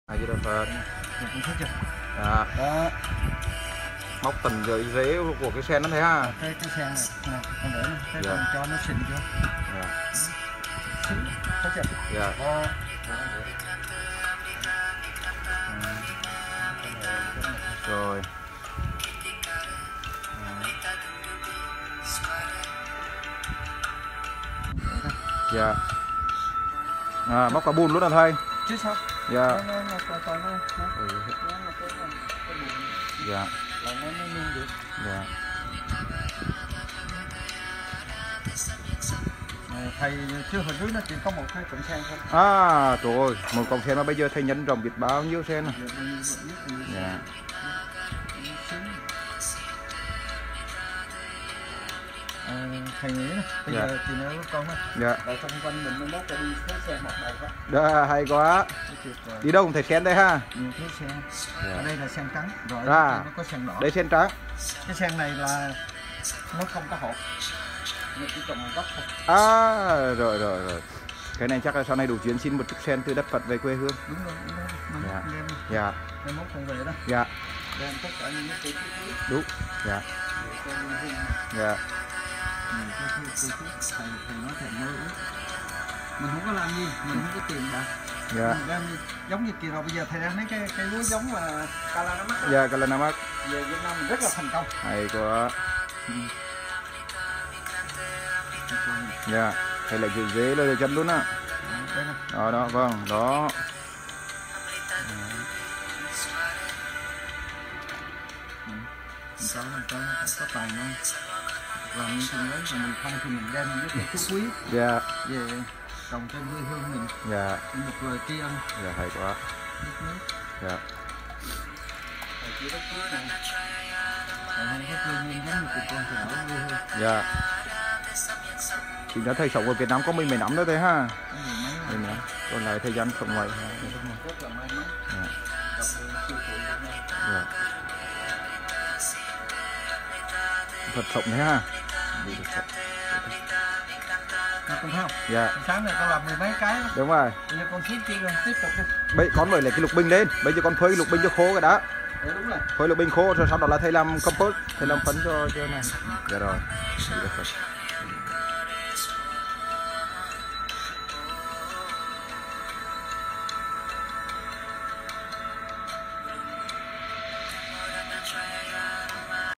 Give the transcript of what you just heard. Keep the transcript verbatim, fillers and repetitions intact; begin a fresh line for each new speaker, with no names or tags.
À, chứ đâu phải.
Cũng thích chưa?
Dạ.
Đó.
Móc từng dưới rễ của cái sen nó thế ha.
Cái cái sen này, này con để này, cái
Dạ.
con cho nó xinh chưa?
Dạ.
Xinh, thấy chưa?
Dạ.
Đó.
Rồi. Dạ. À, móc cả bùn luôn à thầy.
Chứ sao?
Dạ.
Nó nó nó coi coi nó nó
Ừ.
nó nó cái cái bùn
Dạ.
là nó nó nuôi được.
Dạ.
Thầy chứ hồi trước nó chỉ có một cái cọng sen thôi.
À, trời ơi, một cọng sen mà bây giờ thầy nhân rộng biết bao nhiêu sen à. Dạ.
À, thầy nghĩ nè, bây
Dạ.
giờ chị nói với con á,
Dạ.
tại xung quanh mình nó mốt ra đi thấy xe một đầy quá.
Đó, hay quá. Đi đâu cũng thấy sen đây ha.
Nhiều thấy sen.
Dạ.
Ở đây là sen trắng, rồi
À,
nó có sen đỏ.
đây sen trắng.
Cái sen này là nó không có hột, nó chỉ trồng gốc thôi.
À, rồi rồi rồi. Cái này chắc là sau này đủ chuyến xin một chút sen từ đất Phật về quê hương.
Đúng rồi, đúng rồi. Mình
Dạ.
đem,
Dạ.
đem mốt con về đó.
Dạ.
Đem tất cả những cái cây thuốc.
Đúng. Dạ. Dạ.
Thầy, thầy nói thầy mơ ước. Mình không có làm gì, mình không có tiền bạc.
Dạ.
Mình đem giống như kỳ rồi bây giờ thầy đang thấy cái cây lúa giống là Calanamak.
Dạ, Calanamak.
Về Việt Nam mình rất là thành công.
Hay quá.
Ừ.
Dạ. Thầy lại chữ dế lên chân luôn á. Đó, đó, vâng, đó.
Mình có, mình có, có tài năng làm những chuyện lớn, còn mình không thì mình đem những cái thuốc quý
Dạ.
về trồng trên quê hương mình.
Dạ.
Một lời tri ân.
Dạ, hay quá.
Đất nước.
Dạ.
Thầy chỉ đất nước này. Thầy không có quê hương giống như tụi con thầy ở quê hương.
Dạ. Thì đã thầy sống ở Việt Nam có mình mấy năm nữa thôi ha. Mình nữa. Còn lại thời gian sống ngoài.
Rất là may mắn.
Dạ.
Gặp sư phụ Việt Nam.
Dạ. Phật sống thế ha. Đi được Phật.
Con thấy không?
Dạ.
Sáng này con làm mười mấy cái đó.
Đúng rồi.
Bây giờ con xuống kia rồi, tiếp tục đi.
Bây con mới lấy cái lục bình lên. Bây giờ con phơi lục bình cho khô cái đã.
Ừ, đúng rồi.
Phơi lục bình khô rồi sau đó là thầy làm compost, thầy làm phấn cho cho này. Dạ rồi. Đi được Phật.